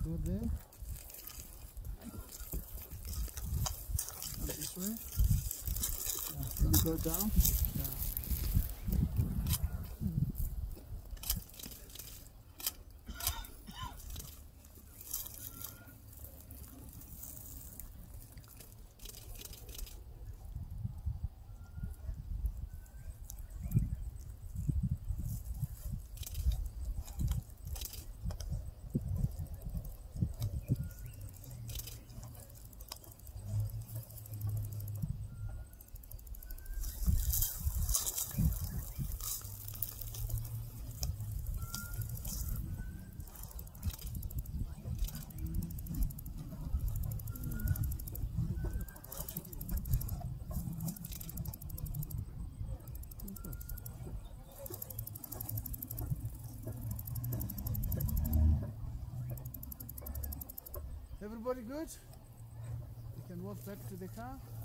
go there. Come this way. Don't go down. Everybody good? You can walk back to the car.